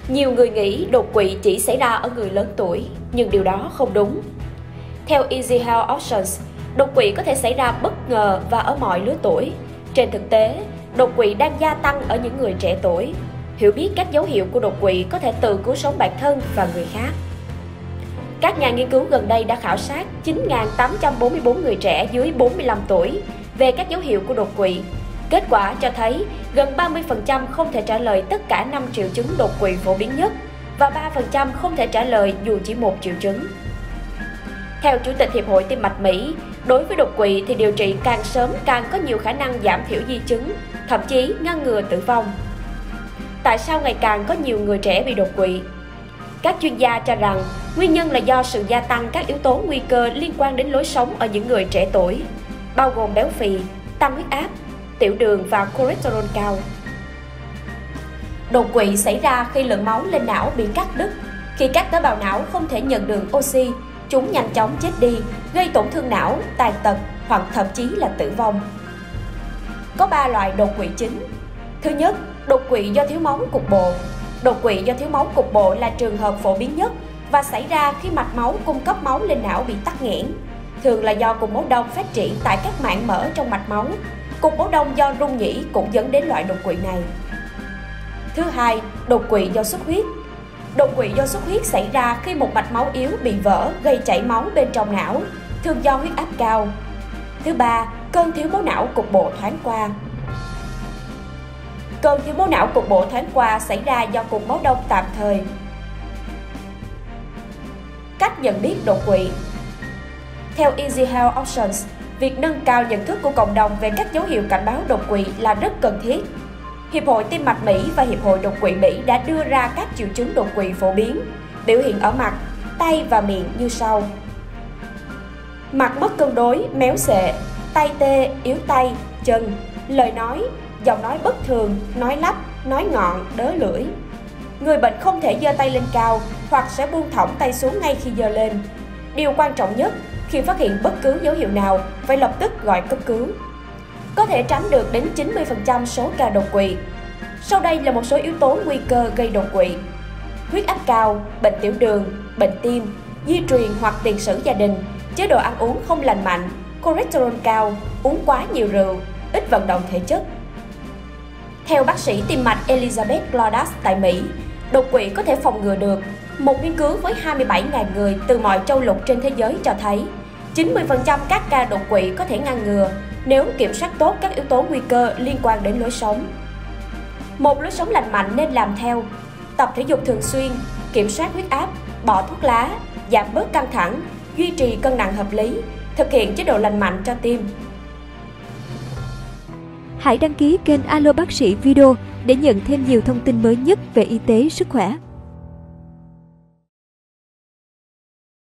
Nhiều người nghĩ đột quỵ chỉ xảy ra ở người lớn tuổi, nhưng điều đó không đúng. Theo Easy Health Options, đột quỵ có thể xảy ra bất ngờ và ở mọi lứa tuổi. Trên thực tế, đột quỵ đang gia tăng ở những người trẻ tuổi. Hiểu biết các dấu hiệu của đột quỵ có thể tự cứu sống bản thân và người khác. Các nhà nghiên cứu gần đây đã khảo sát 9.844 người trẻ dưới 45 tuổi về các dấu hiệu của đột quỵ. Kết quả cho thấy gần 30% không thể trả lời tất cả 5 triệu chứng đột quỵ phổ biến nhất và 3% không thể trả lời dù chỉ một triệu chứng. Theo Chủ tịch Hiệp hội Tim mạch Mỹ, đối với đột quỵ thì điều trị càng sớm càng có nhiều khả năng giảm thiểu di chứng, thậm chí ngăn ngừa tử vong. Tại sao ngày càng có nhiều người trẻ bị đột quỵ? Các chuyên gia cho rằng nguyên nhân là do sự gia tăng các yếu tố nguy cơ liên quan đến lối sống ở những người trẻ tuổi, bao gồm béo phì, tăng huyết áp, tiểu đường và cholesterol cao. Đột quỵ xảy ra khi lượng máu lên não bị cắt đứt. Khi các tế bào não không thể nhận được oxy, chúng nhanh chóng chết đi, gây tổn thương não, tàn tật hoặc thậm chí là tử vong. Có 3 loại đột quỵ chính. Thứ nhất, đột quỵ do thiếu máu cục bộ. Đột quỵ do thiếu máu cục bộ là trường hợp phổ biến nhất và xảy ra khi mạch máu cung cấp máu lên não bị tắc nghẽn. Thường là do cục máu đông phát triển tại các mảng mỡ trong mạch máu. Cục máu đông do rung nhĩ cũng dẫn đến loại đột quỵ này. Thứ hai, đột quỵ do xuất huyết. Đột quỵ do xuất huyết xảy ra khi một mạch máu yếu bị vỡ gây chảy máu bên trong não, thường do huyết áp cao. Thứ ba, cơn thiếu máu não cục bộ thoáng qua. Cơn thiếu máu não cục bộ thoáng qua xảy ra do cục máu đông tạm thời. Cách nhận biết đột quỵ. Theo Easy Health Options, việc nâng cao nhận thức của cộng đồng về các dấu hiệu cảnh báo đột quỵ là rất cần thiết. Hiệp hội Tim mạch Mỹ và Hiệp hội Đột quỵ Mỹ đã đưa ra các triệu chứng đột quỵ phổ biến, biểu hiện ở mặt, tay và miệng như sau. Mặt mất cân đối, méo xệ, tay tê, yếu tay, chân, lời nói, giọng nói bất thường, nói lắp, nói ngọn, đớ lưỡi. Người bệnh không thể giơ tay lên cao hoặc sẽ buông thõng tay xuống ngay khi giơ lên. Điều quan trọng nhất, khi phát hiện bất cứ dấu hiệu nào, phải lập tức gọi cấp cứu. Có thể tránh được đến 90% số ca đột quỵ. Sau đây là một số yếu tố nguy cơ gây đột quỵ. Huyết áp cao, bệnh tiểu đường, bệnh tim, di truyền hoặc tiền sử gia đình, chế độ ăn uống không lành mạnh, cholesterol cao, uống quá nhiều rượu, ít vận động thể chất. Theo bác sĩ tim mạch Elizabeth Gloddas tại Mỹ, đột quỵ có thể phòng ngừa được. Một nghiên cứu với 27.000 người từ mọi châu lục trên thế giới cho thấy 90% các ca đột quỵ có thể ngăn ngừa nếu kiểm soát tốt các yếu tố nguy cơ liên quan đến lối sống. Một lối sống lành mạnh nên làm theo: tập thể dục thường xuyên, kiểm soát huyết áp, bỏ thuốc lá, giảm bớt căng thẳng, duy trì cân nặng hợp lý, thực hiện chế độ lành mạnh cho tim. Hãy đăng ký kênh Alo Bác sĩ Video để nhận thêm nhiều thông tin mới nhất về y tế sức khỏe.